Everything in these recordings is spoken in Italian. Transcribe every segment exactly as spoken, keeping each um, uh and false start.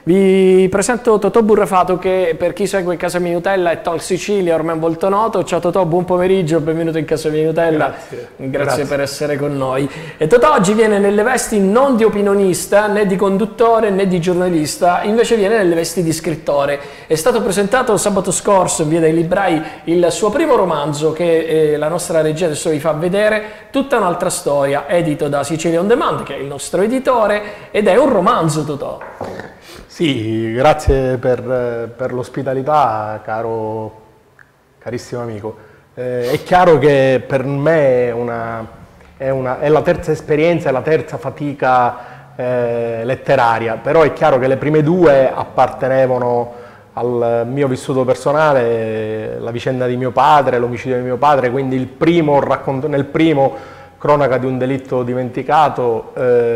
Vi presento Totò Burrafato, che per chi segue Casa Mia Nutella è Talk Sicilia, ormai molto noto. Ciao Totò, buon pomeriggio, benvenuto in Casa Mia Nutella. Grazie. Grazie, Grazie per essere con noi. E Totò oggi viene nelle vesti non di opinionista, né di conduttore, né di giornalista, invece viene nelle vesti di scrittore. È stato presentato sabato scorso in Via dei Librai il suo primo romanzo, che eh, la nostra regia adesso vi fa vedere, Tutta un'altra storia, edito da Sicilia On Demand, che è il nostro editore, ed è un romanzo, Totò. Sì, grazie per, per l'ospitalità, caro, carissimo amico. Eh, è chiaro che per me è, una, è, una, è la terza esperienza, è la terza fatica eh, letteraria, però è chiaro che le prime due appartenevano al mio vissuto personale, la vicenda di mio padre, l'omicidio di mio padre, quindi il primo racconto, nel primo Cronaca di un delitto dimenticato,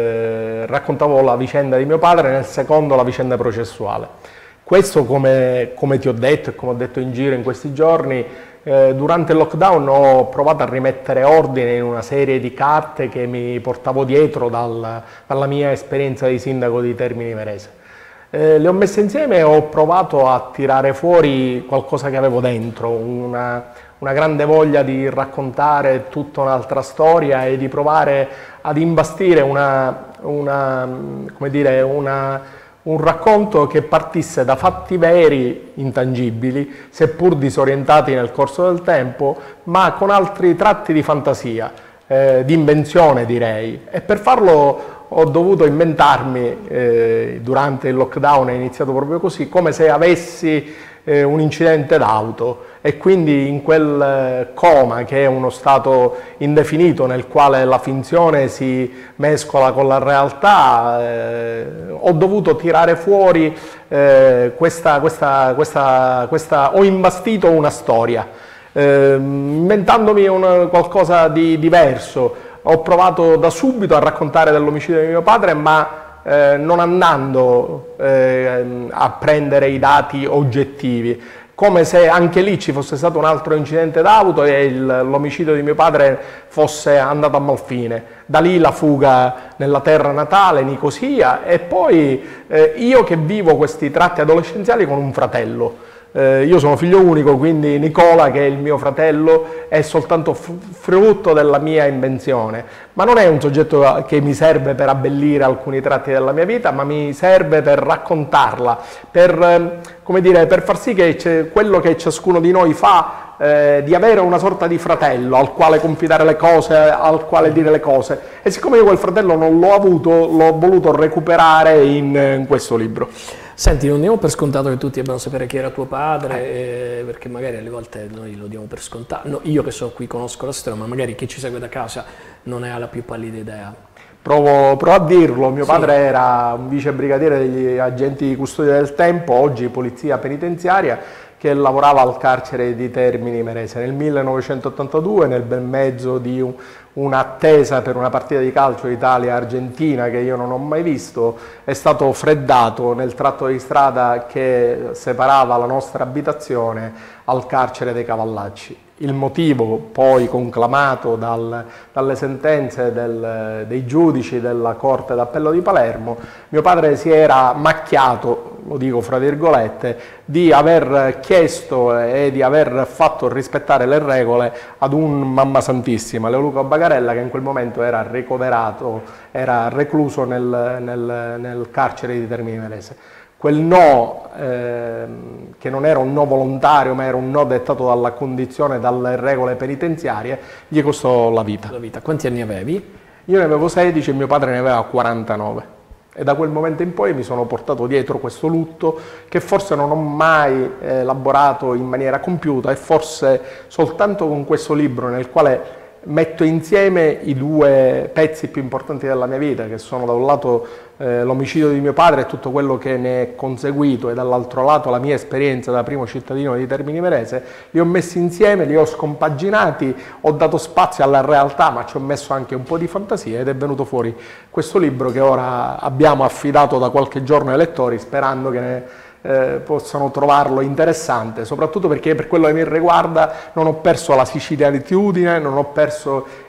eh, raccontavo la vicenda di mio padre, nel secondo la vicenda processuale. Questo, come, come ti ho detto e come ho detto in giro in questi giorni, eh, durante il lockdown ho provato a rimettere ordine in una serie di carte che mi portavo dietro dal, dalla mia esperienza di sindaco di Termini Imerese. Eh, le ho messe insieme e ho provato a tirare fuori qualcosa che avevo dentro, una, una grande voglia di raccontare tutta un'altra storia e di provare ad imbastire una, una, come dire, una, un racconto che partisse da fatti veri, intangibili, seppur disorientati nel corso del tempo, ma con altri tratti di fantasia, eh, di invenzione direi. E per farlo ho dovuto inventarmi, eh, durante il lockdown, è iniziato proprio così, come se avessi eh, un incidente d'auto, e quindi in quel eh, coma, che è uno stato indefinito nel quale la finzione si mescola con la realtà, eh, ho dovuto tirare fuori eh, questa, questa, questa, questa, ho imbastito una storia, eh, inventandomi un, qualcosa di diverso. Ho provato da subito a raccontare dell'omicidio di mio padre, ma eh, non andando eh, a prendere i dati oggettivi, come se anche lì ci fosse stato un altro incidente d'auto e l'omicidio di mio padre fosse andato a malfine. Da lì la fuga nella terra natale, Nicosia, e poi eh, io che vivo questi tratti adolescenziali con un fratello. Eh, io sono figlio unico, quindi Nicola, che è il mio fratello, è soltanto frutto della mia invenzione, ma non è un soggetto che mi serve per abbellire alcuni tratti della mia vita, ma mi serve per raccontarla, per, come dire, per far sì che quello che ciascuno di noi fa, eh, di avere una sorta di fratello al quale confidare le cose, al quale dire le cose, e siccome io quel fratello non l'ho avuto, l'ho voluto recuperare in, in questo libro. Senti, non diamo per scontato che tutti debbano sapere chi era tuo padre, eh, perché magari alle volte noi lo diamo per scontato. No, io che sono qui conosco la storia, ma magari chi ci segue da casa non ne ha la più pallida idea. Provo, provo a dirlo, mio Sì. padre era un vice brigadiere degli agenti di custodia del tempo, oggi polizia penitenziaria, che lavorava al carcere di Termini Imerese. Nel millenovecentottantadue, nel bel mezzo di un, un'attesa per una partita di calcio Italia-Argentina che io non ho mai visto, è stato freddato nel tratto di strada che separava la nostra abitazione al carcere dei Cavallacci. Il motivo, poi conclamato dal, dalle sentenze del, dei giudici della Corte d'Appello di Palermo, mio padre si era macchiato, lo dico fra virgolette, di aver chiesto e di aver fatto rispettare le regole ad un Mamma Santissima, Leoluca Bagarella, che in quel momento era ricoverato, era recluso nel, nel, nel carcere di Termini Imerese. Quel no, eh, che non era un no volontario, ma era un no dettato dalla condizione, dalle regole penitenziarie, gli costò la vita. La vita. Quanti anni avevi? Io ne avevo sedici e mio padre ne aveva quarantanove. E da quel momento in poi mi sono portato dietro questo lutto che forse non ho mai eh, elaborato in maniera compiuta, e forse soltanto con questo libro, nel quale metto insieme i due pezzi più importanti della mia vita, che sono da un lato eh, l'omicidio di mio padre e tutto quello che ne è conseguito, e dall'altro lato la mia esperienza da primo cittadino di Termini Imerese, li ho messi insieme, li ho scompaginati, ho dato spazio alla realtà, ma ci ho messo anche un po' di fantasia, ed è venuto fuori questo libro che ora abbiamo affidato da qualche giorno ai lettori, sperando che ne Eh, possano trovarlo interessante, soprattutto perché per quello che mi riguarda non ho perso la sicilianitudine, non ho perso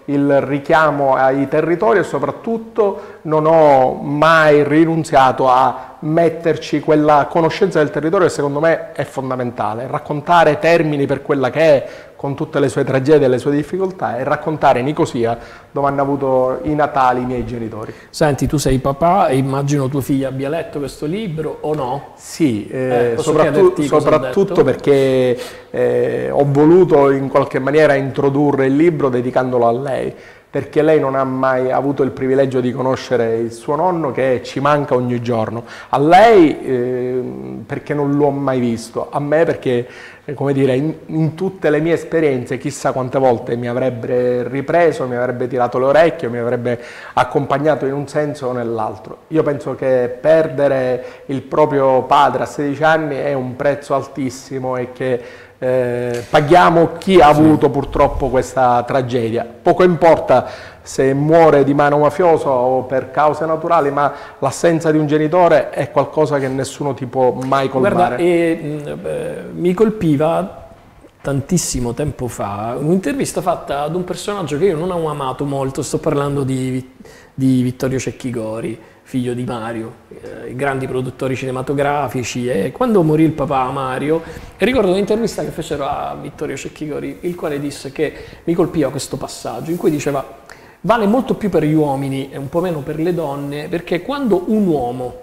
il richiamo ai territori e soprattutto non ho mai rinunziato a metterci quella conoscenza del territorio che secondo me è fondamentale, raccontare Termini per quella che è, con tutte le sue tragedie e le sue difficoltà, e raccontare Nicosia, dove hanno avuto i natali i miei genitori. Senti, tu sei papà e immagino tuo figlio abbia letto questo libro o no? Sì, eh, Eh, posso soprattutto, chiederti cosa ha soprattutto detto? perché eh, ho voluto in qualche maniera introdurre il libro dedicandolo a lei, perché lei non ha mai avuto il privilegio di conoscere il suo nonno, che ci manca ogni giorno. A lei eh, perché non l'ho mai visto, a me perché, eh, come dire, in, in tutte le mie esperienze chissà quante volte mi avrebbe ripreso, mi avrebbe tirato le orecchie, mi avrebbe accompagnato in un senso o nell'altro. Io penso che perdere il proprio padre a sedici anni è un prezzo altissimo e che Eh, paghiamo chi ha avuto purtroppo questa tragedia. Poco importa se muore di mano mafiosa o per cause naturali, ma l'assenza di un genitore è qualcosa che nessuno ti può mai colmare. Guarda, e, mh, eh, mi colpiva tantissimo tempo fa un'intervista fatta ad un personaggio che io non ho amato molto, sto parlando di, di Vittorio Cecchigori, figlio di Mario, eh, i grandi produttori cinematografici, e quando morì il papà Mario, ricordo un'intervista che fecero a Vittorio Cecchigori, il quale disse che mi colpiva questo passaggio, in cui diceva: vale molto più per gli uomini e un po' meno per le donne, perché quando un uomo,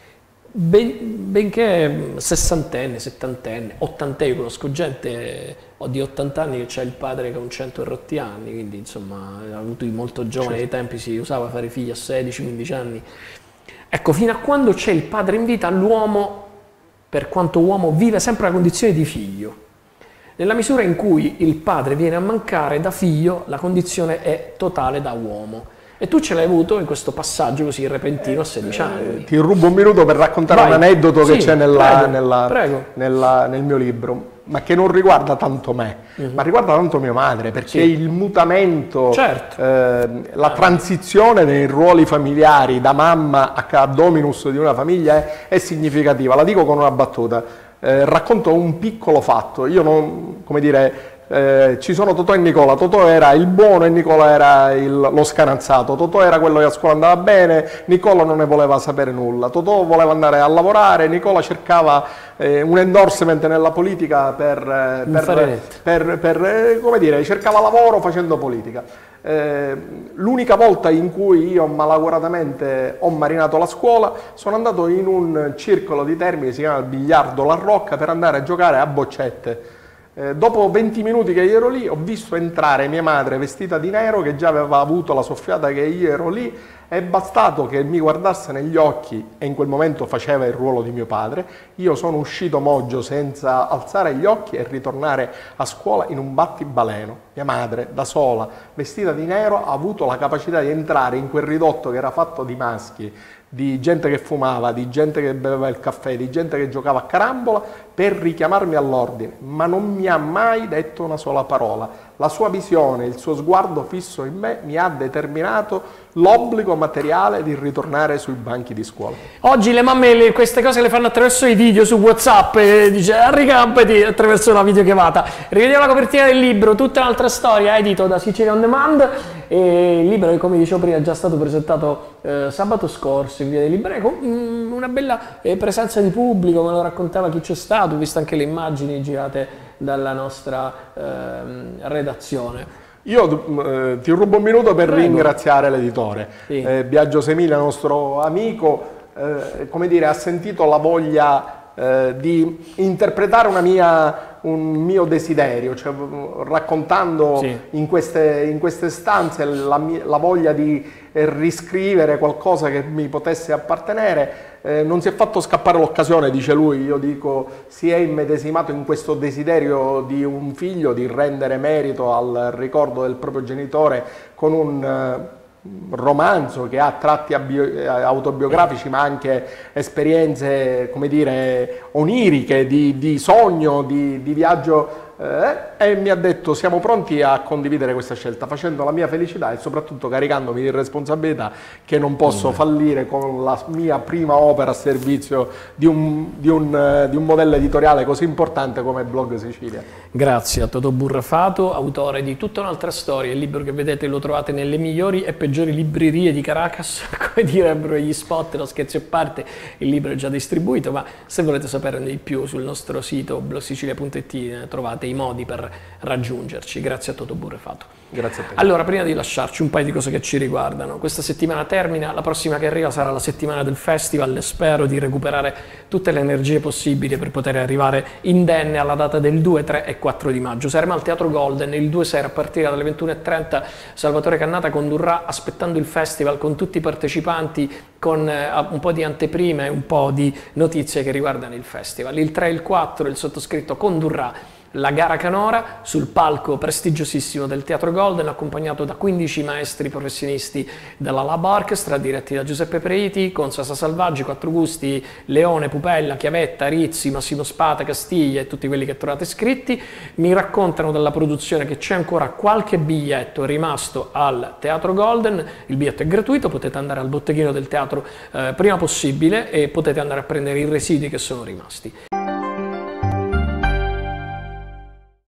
ben, benché sessantenne, settantenne, ottantenne, io conosco gente di ottanta anni che c'ha il padre che ha un cento e rotti anni, quindi insomma ha avuto molto giovane, ai tempi si usava fare figli a sedici quindici anni. Ecco, fino a quando c'è il padre in vita, l'uomo, per quanto uomo, vive sempre la condizione di figlio. Nella misura in cui il padre viene a mancare, da figlio la condizione è totale da uomo. E tu ce l'hai avuto in questo passaggio così repentino a sedici anni. Eh, ti rubo un minuto per raccontare Vai. un aneddoto che Sì, c'è nella, prego, nella, prego. nella, nel mio libro, ma che non riguarda tanto me, uh-huh. ma riguarda tanto mia madre, perché Sì. il mutamento, Certo. eh, la transizione nei ruoli familiari da mamma a dominus di una famiglia è, è significativa. La dico con una battuta, eh, racconto un piccolo fatto. Io non, come dire, Eh, ci sono Totò e Nicola. Totò era il buono e Nicola era il, lo scanazzato. Totò era quello che a scuola andava bene, Nicola non ne voleva sapere nulla. Totò voleva andare a lavorare, Nicola cercava eh, un endorsement nella politica per, eh, per, per, per eh, come dire, cercava lavoro facendo politica. Eh, l'unica volta in cui io malauguratamente ho marinato la scuola, sono andato in un circolo di Termini, si chiama il Biliardo La Rocca, per andare a giocare a boccette. Eh, dopo venti minuti che io ero lì, ho visto entrare mia madre vestita di nero, che già aveva avuto la soffiata che io ero lì. È bastato che mi guardasse negli occhi, e in quel momento faceva il ruolo di mio padre. Io sono uscito moggio senza alzare gli occhi e ritornare a scuola in un battibaleno. Mia madre, da sola, vestita di nero, ha avuto la capacità di entrare in quel ridotto che era fatto di maschi, di gente che fumava, di gente che beveva il caffè, di gente che giocava a carambola, per richiamarmi all'ordine, ma non mi ha mai detto una sola parola. La sua visione, il suo sguardo fisso in me mi ha determinato l'obbligo materiale di ritornare sui banchi di scuola. Oggi le mamme le, queste cose le fanno attraverso i video su WhatsApp, e dice arricampati attraverso la videochiamata. Rivediamo la copertina del libro, tutta un'altra storia, edito da Sicilia On Demand, e il libro che, come dicevo prima, è già stato presentato eh, sabato scorso in via dei Librai, con mm, una bella eh, presenza di pubblico, me lo raccontava chi c'è stato, ho visto anche le immagini girate dalla nostra eh, redazione. Io eh, ti rubo un minuto per Prego. ringraziare l'editore. Sì. Eh, Biagio Semiglia, nostro amico, eh, come dire, ha sentito la voglia eh, di interpretare una mia, un mio desiderio, cioè raccontando Sì. in, queste, in queste stanze la, la voglia di riscrivere qualcosa che mi potesse appartenere. Eh, non si è fatto scappare l'occasione, dice lui, io dico si è immedesimato in questo desiderio di un figlio di rendere merito al ricordo del proprio genitore con un eh, romanzo che ha tratti autobiografici ma anche esperienze, come dire, oniriche, di, di sogno, di, di viaggio eh, e mi ha detto siamo pronti a condividere questa scelta, facendo la mia felicità e soprattutto caricandomi di responsabilità che non posso mm. fallire con la mia prima opera a servizio di un, di un, di un modello editoriale così importante come Blog Sicilia. Grazie a Totò Burrafato, autore di Tutta un'altra storia, il libro che vedete lo trovate nelle migliori e peggiori librerie di Caracas, come direbbero gli spot, no scherzi a parte, il libro è già distribuito, ma se volete saperne di più sul nostro sito blog sicilia punto it trovate i modi per raggiungerci. Grazie a Totò Burrafato. Grazie a te. Allora, prima di lasciarci un paio di cose che ci riguardano, questa settimana termina, la prossima che arriva sarà la settimana del festival, spero di recuperare tutte le energie possibili per poter arrivare indenne alla data del due, tre e quattro di maggio. Saremo al Teatro Golden il due sera a partire dalle ventuno e trenta, Salvatore Cannata condurrà Aspettando il Festival con tutti i partecipanti, con eh, un po' di anteprime e un po' di notizie che riguardano il festival. Il tre e il quattro il sottoscritto condurrà la gara canora sul palco prestigiosissimo del Teatro Golden, accompagnato da quindici maestri professionisti della Lab Orchestra, diretti da Giuseppe Preiti, con Sasa Salvaggi, Quattro Gusti, Leone, Pupella, Chiavetta, Rizzi, Massimo Spata, Castiglia e tutti quelli che trovate scritti. Mi raccontano dalla produzione che c'è ancora qualche biglietto rimasto al Teatro Golden, il biglietto è gratuito, potete andare al botteghino del teatro eh, prima possibile e potete andare a prendere i residui che sono rimasti.